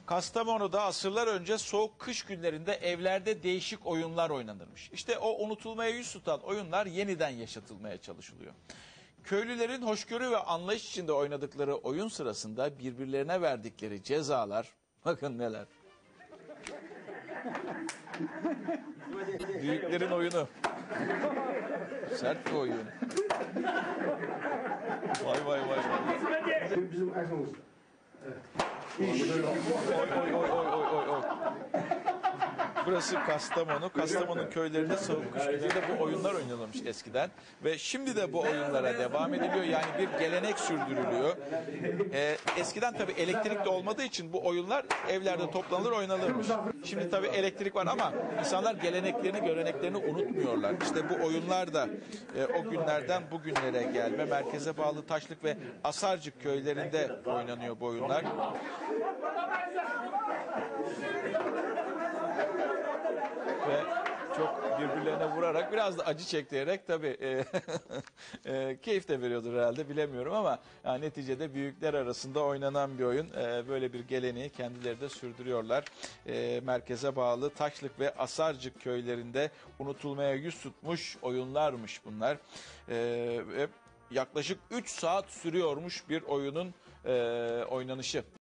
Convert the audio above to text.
Kastamonu'da asırlar önce soğuk kış günlerinde evlerde değişik oyunlar oynanırmış. İşte o unutulmaya yüz tutan oyunlar yeniden yaşatılmaya çalışılıyor. Köylülerin hoşgörü ve anlayış içinde oynadıkları oyun sırasında birbirlerine verdikleri cezalar, bakın neler. Büyüklerin oyunu. Sert bir oyun. Vay vay vay. Bizim arkamızda. Oy oy oy oy oy oy. Burası Kastamonu. Kastamonu köylerinde soğuk kış günlerinde bu oyunlar oynanılmış eskiden. Ve şimdi de bu oyunlara devam ediliyor. Yani bir gelenek sürdürülüyor. Eskiden tabii elektrik de olmadığı için bu oyunlar evlerde toplanılır oynanırmış. Şimdi tabii elektrik var ama insanlar geleneklerini, göreneklerini unutmuyorlar. İşte bu oyunlar da o günlerden bugünlere gelme. Merkeze bağlı Taşlık ve Asarcık köylerinde oynanıyor bu oyunlar. Ve çok birbirlerine vurarak, biraz da acı çektirerek tabii keyif de veriyordur herhalde, bilemiyorum ama yani neticede büyükler arasında oynanan bir oyun. Böyle bir geleneği kendileri de sürdürüyorlar. Merkeze bağlı Taşlık ve Asarcık köylerinde unutulmaya yüz tutmuş oyunlarmış bunlar. Ve yaklaşık 3 saat sürüyormuş bir oyunun oynanışı.